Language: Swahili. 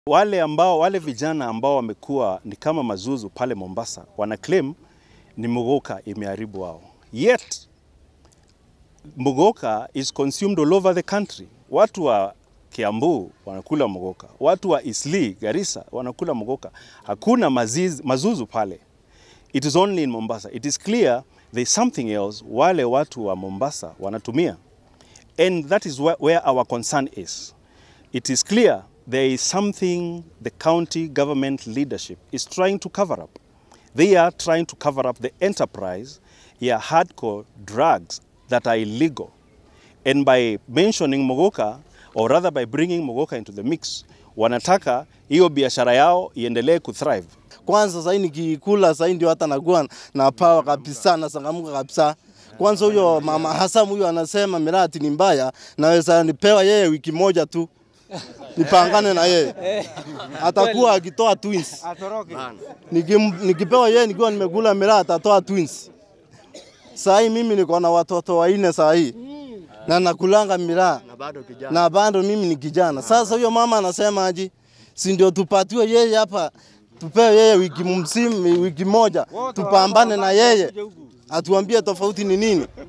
Wale vijana ambao wamekuwa ni kama mazuzu pale Mombasa wana claim ni Muguka imeharibu wao. Yet Muguka is consumed all over the country. Watu wa Embu wanakula Muguka, watu wa Isli, Garissa wanakula Muguka. Hakuna mazuzu pale. It is only in Mombasa. It is clear there is something else wale watu wa Mombasa wanatumia. And that is where our concern is. It is clear there is something the county government leadership is trying to cover up. They are trying to cover up the enterprise, hardcore drugs that are illegal. And by mentioning Muguka, or rather by bringing Muguka into the mix, wanataka hiyo biashara yao iendelee kuthrive. Kwanza sasa nikikula sasa ndio hata nakuwa na power kabisa na sangamuka kabisa. Kwanza huyo mama Hassan huyo anasema miradi ni mbaya, naweza nipewa yeye wiki moja tu. Nipangane na yeye. Atakuwa akitoa twins. Nikipewa yeye nikiwa nimekula miradi atatoa twins. Sasa mimi niko na watoto wanne sasa hii. Na nakulanga miradi. Na bado mimi ni kijana. Sasa huyo mama anasema aje? Si ndio tupatiwe yeye hapa. Tupewe yeye wiki moja. Tupambane na yeye. Atuambie tofauti ni nini?